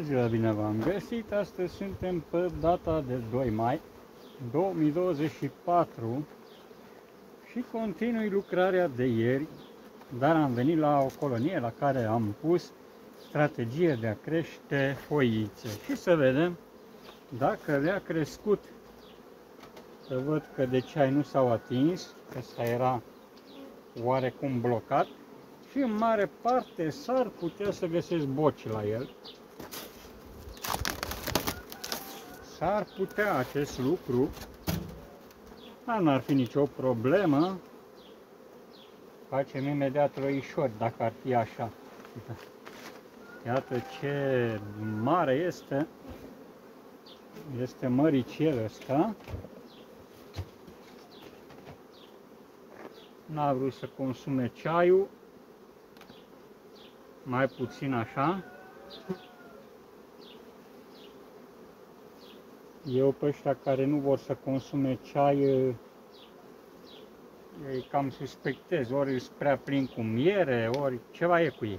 Ziua bine v-am găsit! Astăzi suntem pe data de 2 mai 2024 și continui lucrarea de ieri, dar am venit la o colonie la care am pus strategie de a crește foițe și să vedem dacă le-a crescut. Să văd că de ceai nu s-au atins, ăsta era oarecum blocat și în mare parte s-ar putea să găsesc boci la el. S-ar putea acest lucru, dar n-ar fi nicio problemă. Facem imediat roișori dacă ar fi așa. Iată ce mare este. Este măricel ăsta. N-a vrut să consume ceaiul. Mai puțin așa. Eu pe ăștia care nu vor să consume ceai, îi cam suspectez, ori îți prea plin cu miere, ori ceva e cu ei.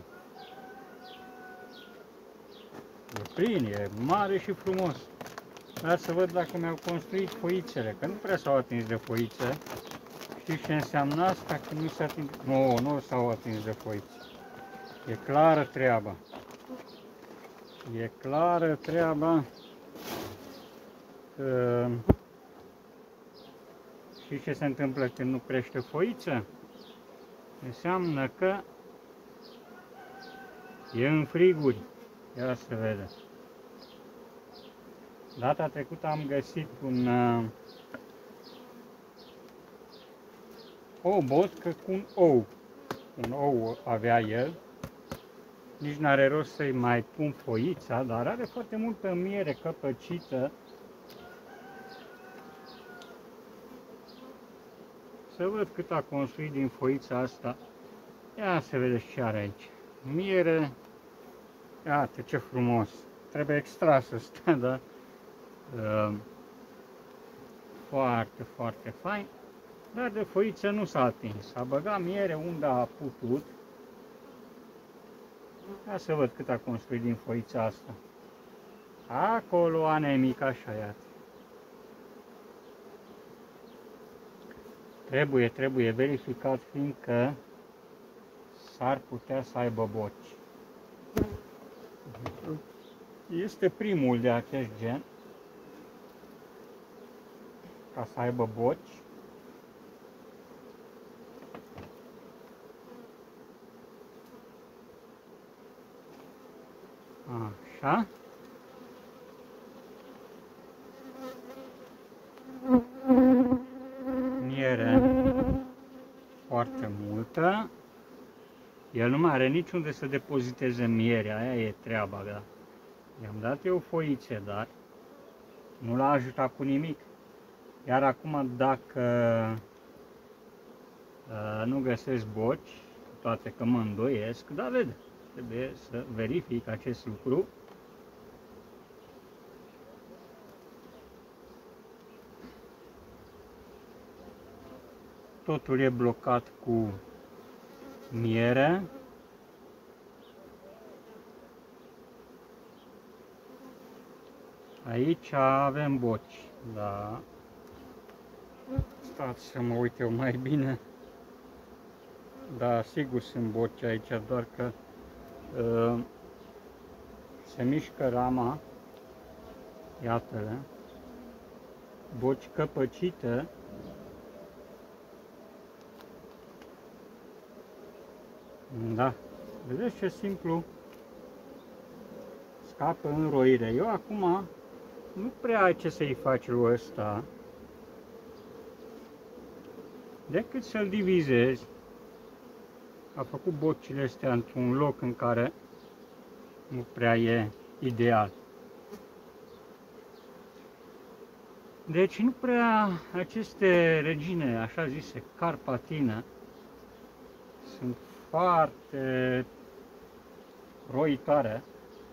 E plin, e mare și frumos. Dar să văd dacă mi-au construit foițele, că nu prea s-au atins de foițe. Știți ce înseamnă asta? Că nu s-a atins... Nu s-au atins de foițe. E clară treaba. E clară treaba. Și ce se întâmplă când nu crește foiță? Înseamnă că e în friguri. Ia să vedem. Data trecută am găsit o botcă cu un ou. Un ou avea el. Nici n-are rost să-i mai pun foița, dar are foarte multă miere căpăcită. Să văd cât a construit din foița asta. Ia să vedeți ce are aici. Miere. Iată ce frumos. Trebuie extrasă asta, da? Foarte, foarte fain. Dar de foiță nu s-a atins. A băgat miere unde a putut. Ia să văd cât a construit din foița asta. Acolo anemic, așa, iată. Trebuie verificat, fiindcă s-ar putea să aibă boci. Este primul de acest gen ca să aibă boci. Așa. Miere foarte multă. El nu mai are niciunde să depoziteze mierea, aia e treaba, da. I-am dat eu foițe, dar nu l-a ajutat cu nimic. Iar acum, dacă nu găsesc boci, toate că mă îndoiesc, dar vede, trebuie să verific acest lucru. Totul e blocat cu miere. Aici avem boci, da. Stați să mă uit eu mai bine. Da, sigur sunt boci aici, doar că se mișcă rama. Iată-le. Boci căpăcite. Da, vedeți ce simplu scapă înroire. Eu acum nu prea ai ce să-i faci lui ăsta decât să-l divizezi. A făcut bocile astea într-un loc în care nu prea e ideal. Deci nu prea aceste regine, așa zise, carpatină, sunt foarte roitoare.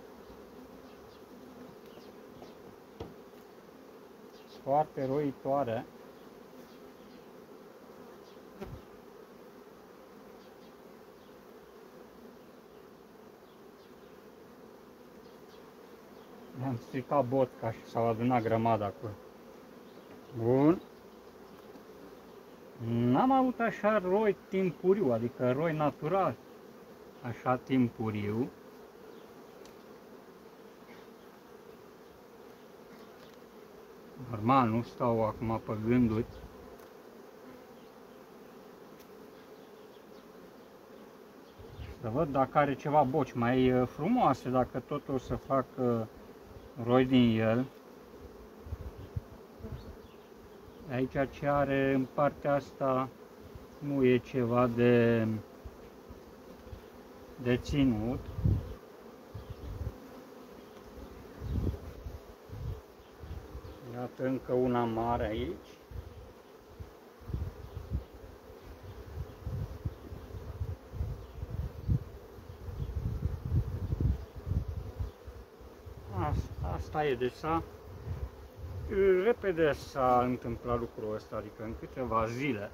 Foarte roitoare. am stricat botca și s-au adunat grămada acolo. Bun. N-am avut așa roi timpuriu, adică roi natural, așa timpuriu. Normal, nu stau acum pe gânduri. Să văd dacă are ceva boci mai frumoase, dacă tot o să fac roi din el. Aici ce are în partea asta nu e ceva de ținut. Iată încă una mare aici. Asta e, deci repede s-a întâmplat lucrul ăsta, adică în câteva zile.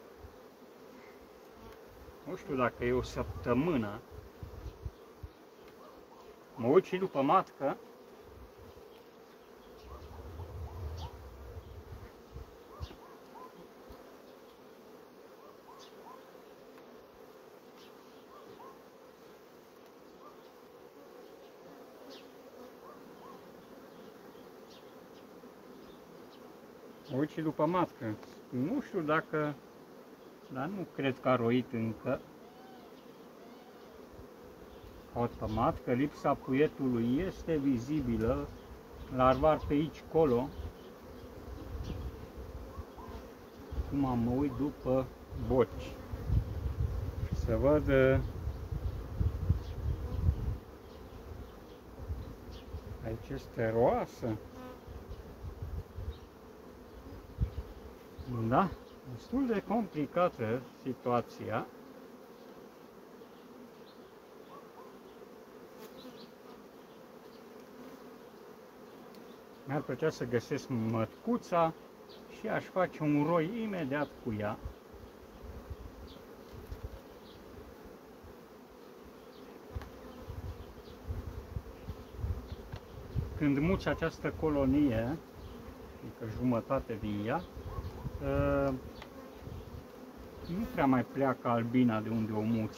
Nu știu dacă e o săptămână. Mă uit și după matcă. Mă uit și după matcă. Nu știu dacă, dar nu cred că a roit încă. Caut pe matcă, lipsa puietului este vizibilă, larvar pe aici, colo. Acum mă uit după boci. Să văd aici este roasă. Da, destul de complicată situația. Mi-ar plăcea să găsesc mătcuța și aș face un roi imediat cu ea. Când muci această colonie, adică jumătate din ea, nu prea mai pleacă albina de unde o muci.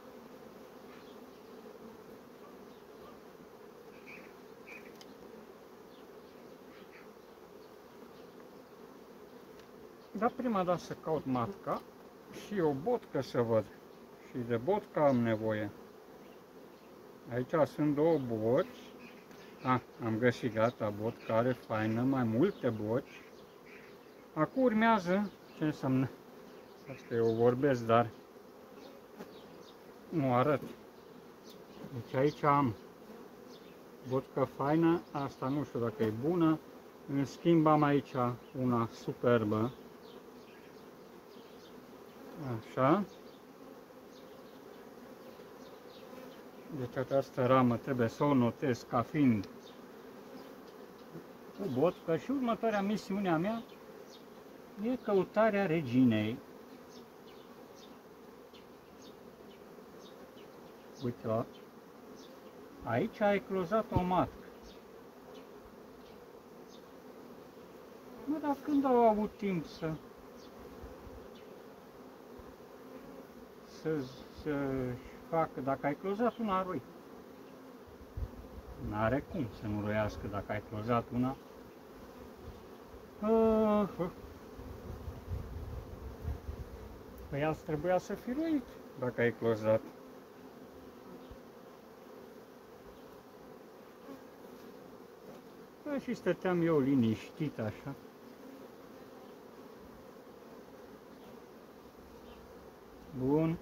Dar prima dată să caut matca și o botcă să văd. Și de botcă am nevoie. Aici sunt două boci. Am găsit, gata, botca are faină, mai multe boci. Acum urmează, ce înseamnă? Asta eu vorbesc, dar nu arăt. Deci aici am botcă faină, asta nu știu dacă e bună. În schimb am aici una superbă. Așa. Deci această ramă trebuie să o notez ca fiind cu botcă și următoarea misiune a mea e căutarea reginei. Uite la... Aici a eclozat o matcă. Mă, dar când au avut timp să facă, dacă a eclozat una, roi. N-are cum să nu roiască dacă a eclozat una. Păi azi trebuia să fi roit dacă a eclozat. Și stăteam eu liniștit așa. Bun.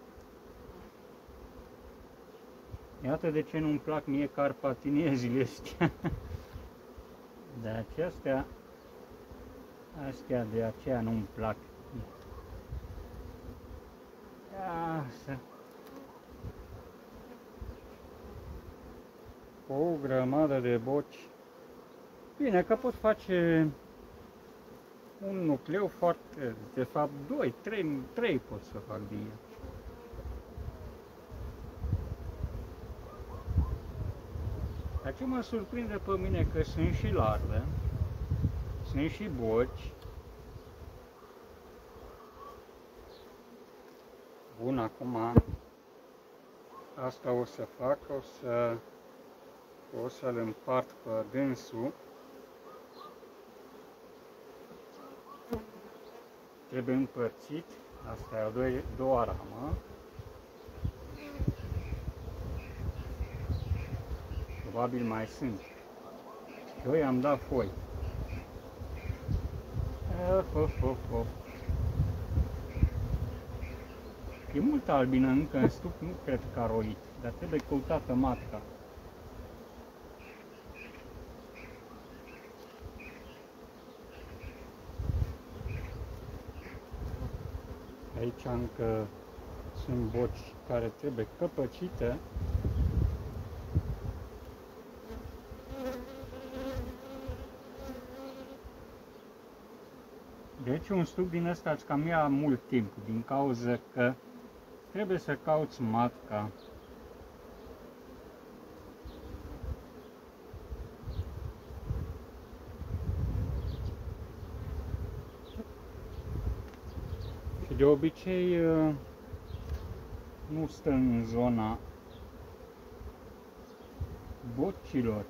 Iată de ce nu-mi plac mie carpatiniezile astea. De astea de aceea nu-mi plac. Așa. O grămadă de boci. Bine că pot face un nucleu foarte, de fapt 2, 3 pot să fac din el. Dar ce mă surprinde pe mine că sunt și larve, sunt și boci. Bun, acum asta o să fac, o să-l împart pe dânsul. Trebuie împărțit, asta e a doua ramă. Probabil mai sunt. Eu i-am dat foi. E multă albină încă în stup, nu cred că a roit, dar trebuie căutată matca. Aici încă sunt boci care trebuie căpăcite. Deci un stup din ăsta îți cam ia mult timp, din cauza că trebuie să cauți matca. Și de obicei nu stă în zona bocilor.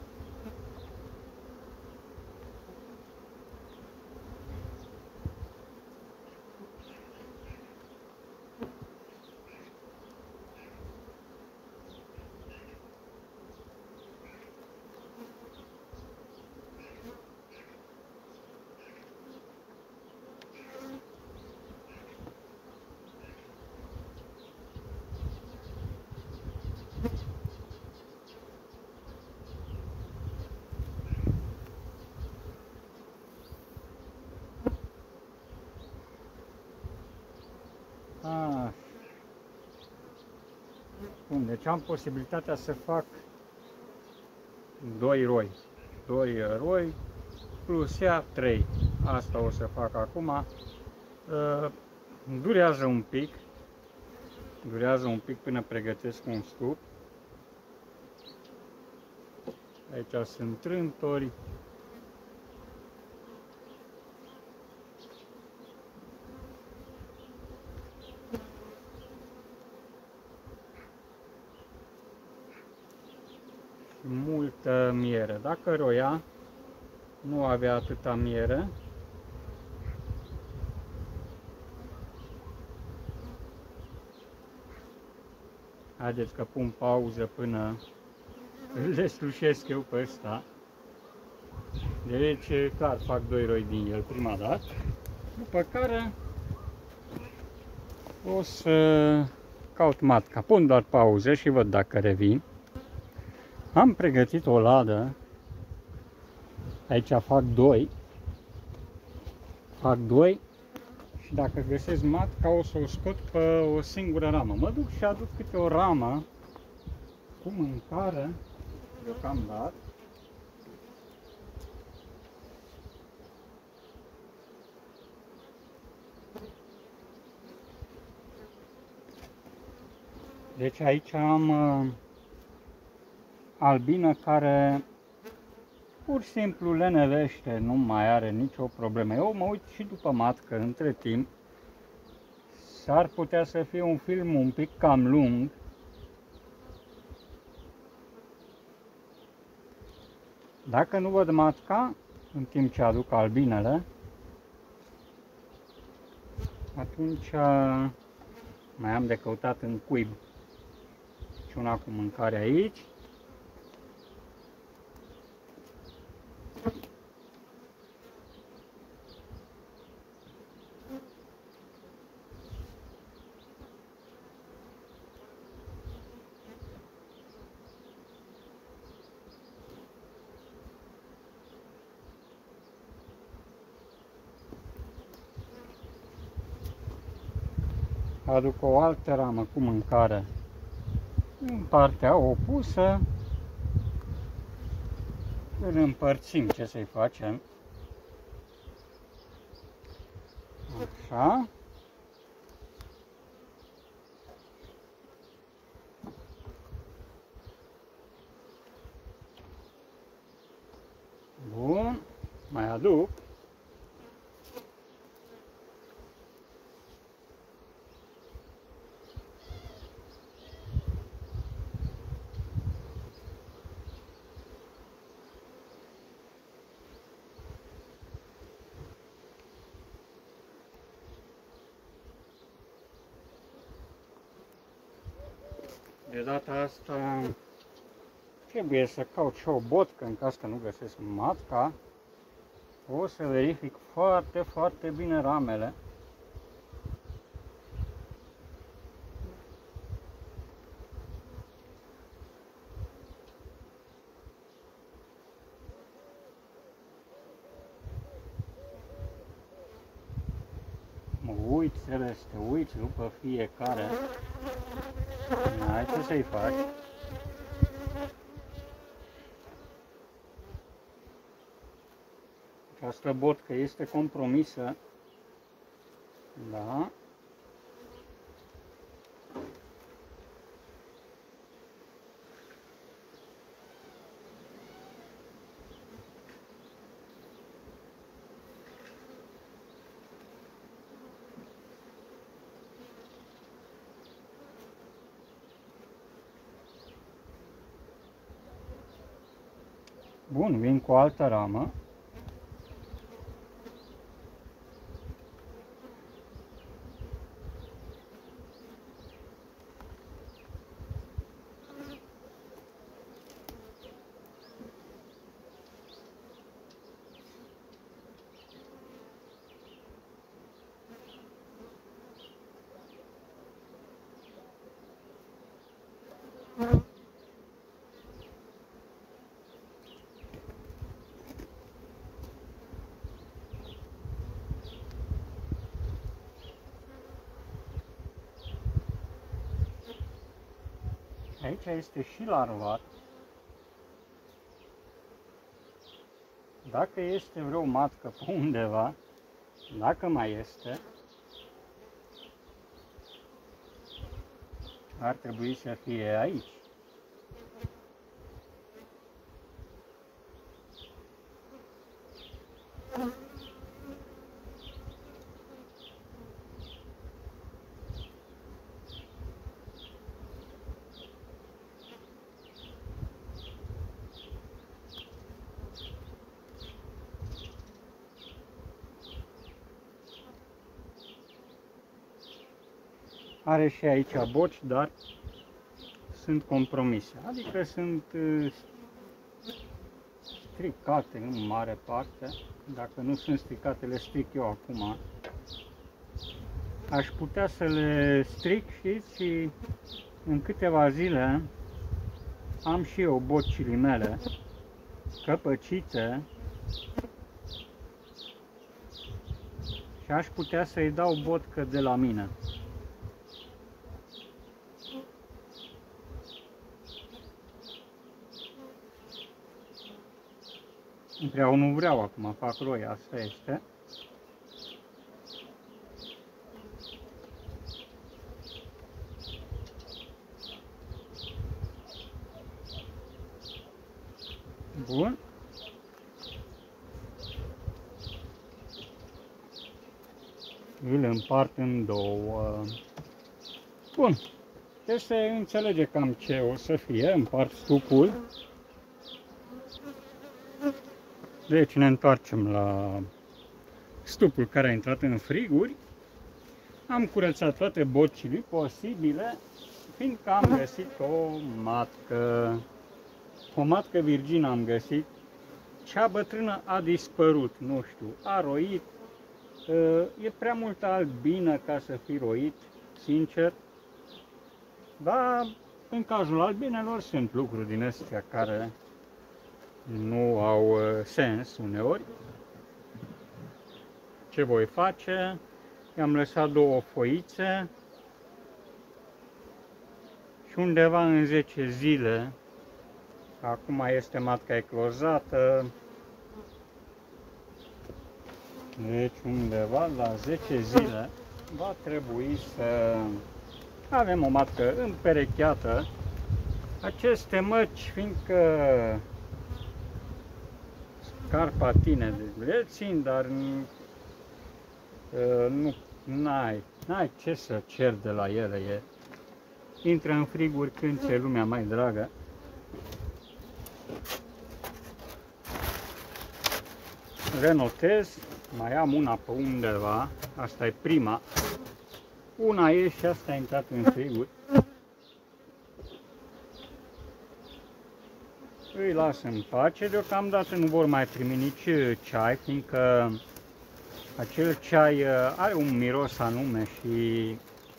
Bun, deci am posibilitatea să fac 2 roi plus ea 3. Asta o să fac acum. Durează un pic până pregătesc un stup. Aici sunt trântori. Multă miere. Dacă roia, nu avea atâta miere. Haideți că pun pauză până îl deslușesc eu pe ăsta. Deci, clar, fac 2 roi din el prima dată. După care o să caut matca. Pun doar pauză și văd dacă revin. Am pregătit o ladă. Aici fac 2. Și dacă găsesc matca o să o scot pe o singură ramă. Mă duc și aduc câte o ramă cu mâncare deocamdată. Deci aici am albină care pur și simplu lenevește, nu mai are nicio problemă. Eu mă uit și după matcă între timp. S-ar putea să fie un film un pic cam lung. Dacă nu văd matca, în timp ce aduc albinele, atunci mai am de căutat în cuib. Și una cu mâncare aici. Aduc o altă ramă cu mâncare în partea opusă. Îl împărțim, ce să-i facem. Așa. aduc. De data asta trebuie să caut și o botcă în caz că nu găsesc matca. O să verific foarte, foarte bine ramele. Mă uit, Celeste, uiți după fiecare. Hai, ce să-i faci? Această botcă este compromisă. Da. Bun, vin cu o altă ramă. Aici este și larvat. Dacă este vreo matcă pe undeva, dacă mai este, ar trebui să fie aici. Are și aici boci, dar sunt compromise, adică sunt stricate în mare parte. Dacă nu sunt stricate, le stric eu acum. Aș putea să le stric, știți, și în câteva zile am și eu bocile mele căpăcite și aș putea să-i dau botcă de la mine. Vreau, nu vreau, acum fac roi, asta este. Bun. Îl împart în două. Bun. Deci se înțelege cam ce o să fie. Împart stupul. Deci ne întoarcem la stupul care a intrat în friguri. Am curățat toate bocile posibile, fiindcă am găsit o matcă. O matcă virgină am găsit. Cea bătrână a dispărut, nu știu, a roit. E prea multă albină ca să fi roit, sincer. Dar în cazul albinelor sunt lucruri din astea care nu au sens uneori. Ce voi face? I-am lăsat două foițe și undeva în 10 zile, acum este matca eclozată, deci undeva la 10 zile va trebui să avem o matcă împerecheată. Aceste măci, fiindcă carpatine, le țin, dar n-ai ce să cer de la ele. Intră în friguri când ți-e lumea mai dragă. Renotez, mai am una pe undeva, asta e prima. Una e și asta a intrat în friguri. Îi las în pace, deocamdată nu vor mai primi nici ceai, fiindcă acel ceai are un miros anume și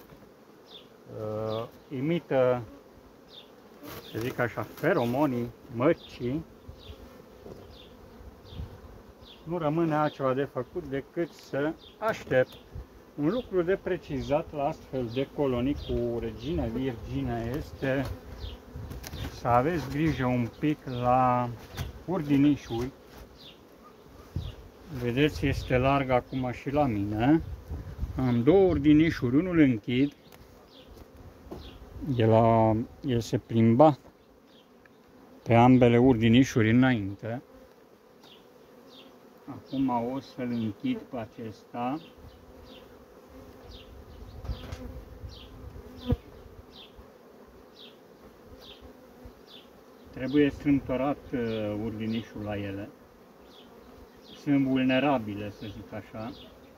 imită, să zic așa, feromonii măcii. Nu rămâne altceva de făcut decât să aștept. Un lucru de precizat la astfel de colonii cu regine virgine este să aveți grijă un pic la urdinișuri. Vedeți, este larg acum și la mine. Am două urdinișuri, unul închid. El se plimba pe ambele urdinișuri înainte. Acum o să-l închid pe acesta. Trebuie strâmtorat urdinișul la ele. Sunt vulnerabile, să zic așa.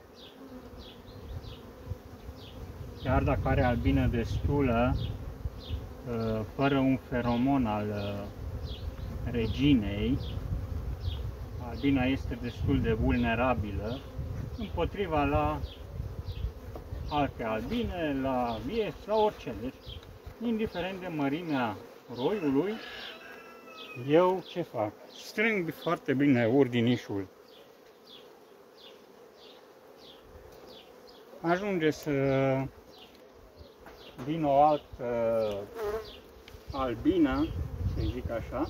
Chiar dacă are albină destulă, fără un feromon al reginei, albina este destul de vulnerabilă împotriva la alte albine, la vieți, la orice. Deci, indiferent de mărimea roiului, eu ce fac? Strâng foarte bine urdinișul. Ajunge să vină o altă albină, să zic așa,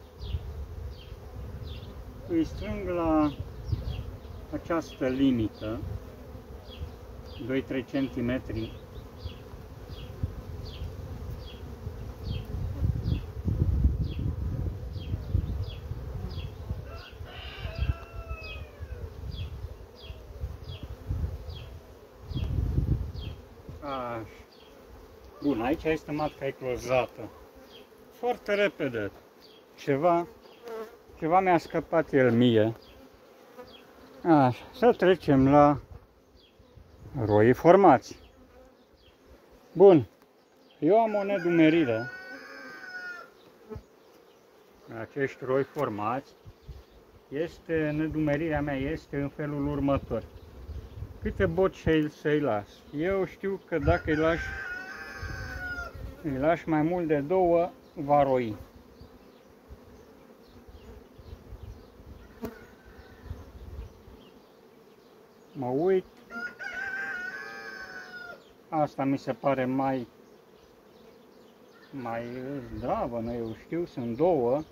îi strâng la această limită, 2-3 cm. Bun, aici este matca eclozată. Foarte repede. Ceva mi-a scăpat el mie. Așa, să trecem la roii formați. Bun, eu am o nedumerire. Acești roi formați, nedumerirea mea este în felul următor. Câte boci să-i las? Eu știu că dacă îi lași mai mult de 2, va roi. Mă uit. Asta mi se pare mai zdravă, nu eu știu, sunt 2.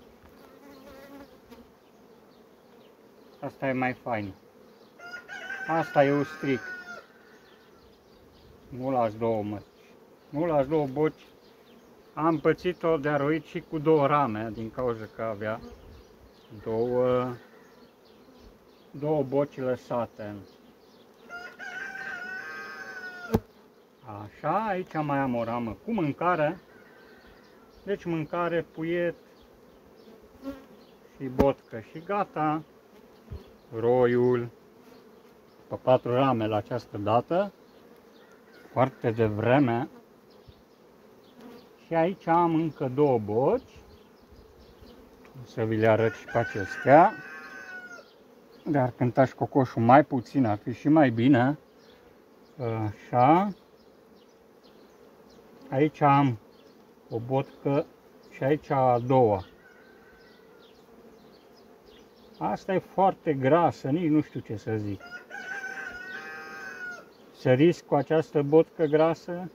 Asta e mai fain. Asta eu stric. Nu las 2 măci. Nu las 2 boci. Am pățit-o de-a roit și cu 2 rame, din cauza că avea 2 boci lăsate. Așa, aici mai am o ramă cu mâncare. Deci mâncare, puiet și botcă și gata. Roiul pe 4 rame la această dată, foarte devreme. Și aici am încă 2 boci. O să vi le arăt și pe acestea. Dar cânta și cocoșul mai puțin, ar fi și mai bine. Așa. Aici am o botcă și aici a doua. Asta e foarte grasă, nici nu știu ce să zic. Să risc cu această botcă grasă?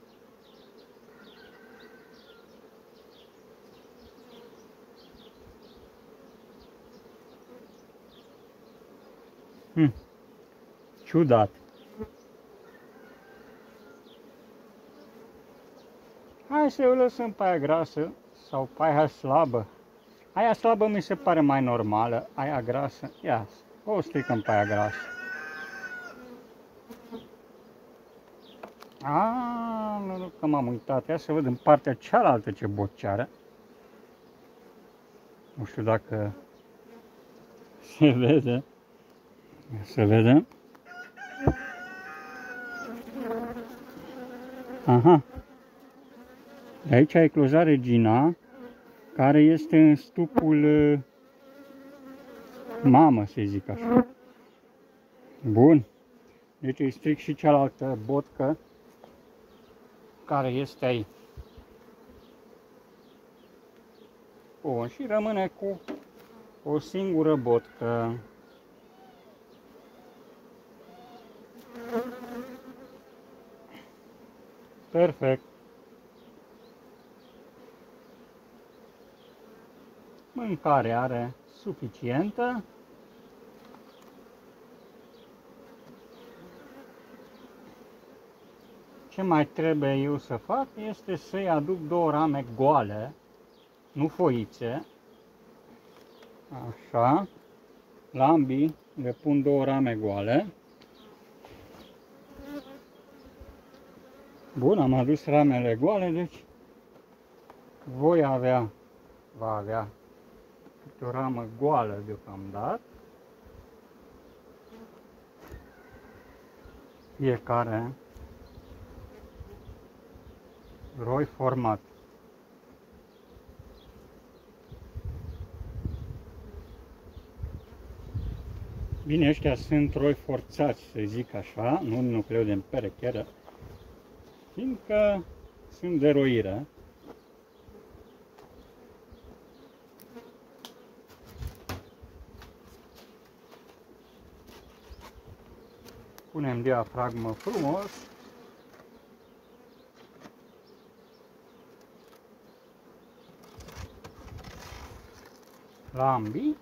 Ciudat. Hai să o lăsăm pe aia grasă sau pe aia slabă. Aia slabă mi se pare mai normală, aia grasă, ia, o stricăm pe aia grasă. Nu, că m-am uitat, ia să văd în partea cealaltă ce bociară. Nu știu dacă se vede. Să vedem. Aha. Aici e ecloza regina, care este în stupul mamă, să zic așa. Bun. Deci îi stric și cealaltă botcă care este aici. Bun, și rămâne cu o singură botcă. Perfect. Mâncare are suficientă. Ce mai trebuie eu să fac este să-i aduc 2 rame goale, nu foițe. Așa. La ambii le pun 2 rame goale. Bun, am adus ramele goale, deci va avea câte o ramă goală deocamdată. Fiecare roi format. Bine, ăștia sunt roi forțați, să zic așa, nu nucleu de împerecheră, fiindcă sunt de roire. Punem diafragmă frumos. La ambii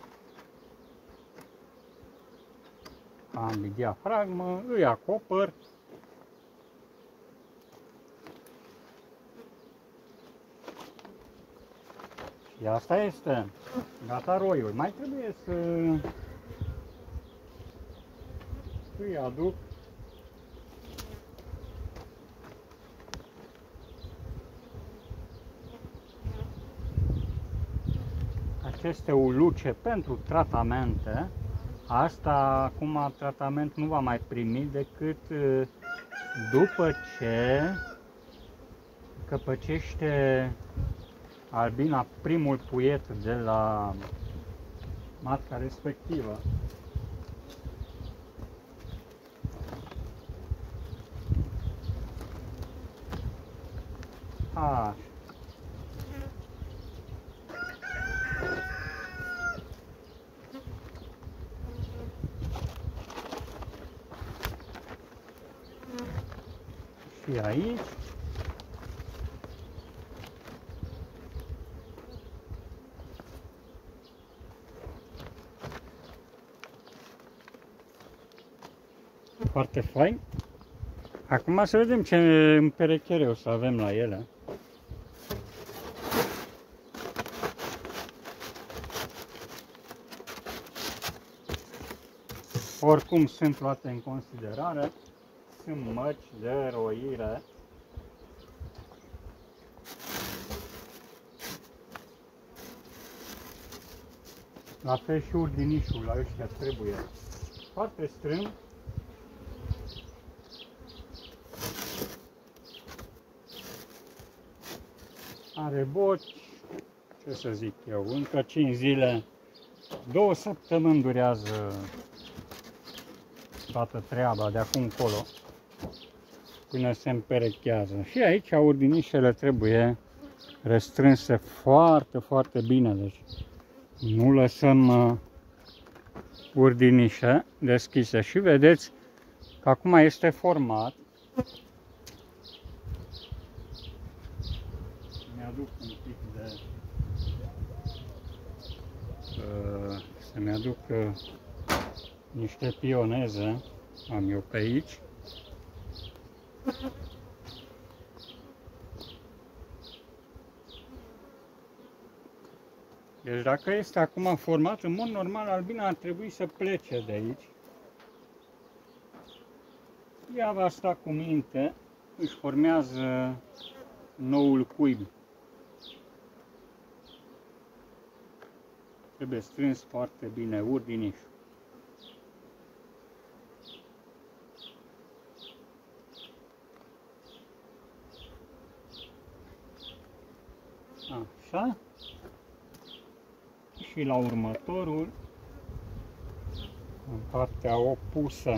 diafragmă, îi acopăr. Și asta este. Gata roiul. Mai trebuie să îi aduc aceste uluce pentru tratamente. Asta acum tratament nu va mai primi decât după ce căpăcește albina primul puiet de la matca respectivă. Așa. Și aici. Foarte fain. Acum să vedem ce împerechere o să avem la ele. Oricum sunt luate în considerare, sunt măci de roire. La fel și urdinișul, la ăștia trebuie foarte strâmb. Are boci, ce să zic eu, încă 5 zile, 2 săptămâni durează toată treaba de acum încolo, până se împerechează. Și aici urdinișele trebuie restrânse foarte, foarte bine, deci nu lăsăm urdinișe deschise. Și vedeți că acum este format. Mi-aduc un pic de... să-mi aduc niște pioneze, am eu pe aici. Deci dacă este acum format, în mod normal, albina ar trebui să plece de aici. Ea va sta cu minte, își formează noul cuib. Trebuie strâns foarte bine urdinișul. Așa. Și la următorul, în partea opusă.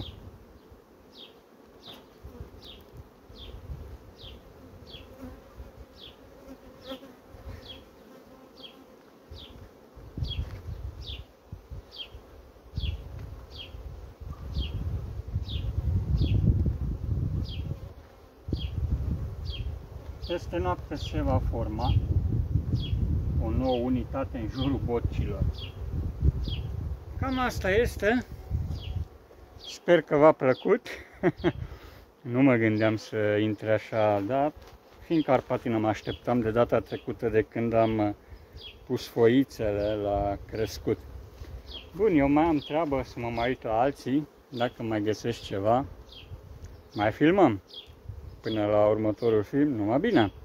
Peste noapte se va forma o nouă unitate în jurul bocilor. Cam asta este. Sper că v-a plăcut. Nu mă gândeam să intre așa, dar fiind Carpatină mă așteptam de data trecută de când am pus foițele la crescut. Bun, eu mai am treabă să mă mai uit la alții. Dacă mai găsesc ceva, mai filmăm. Până la următorul film, numai bine!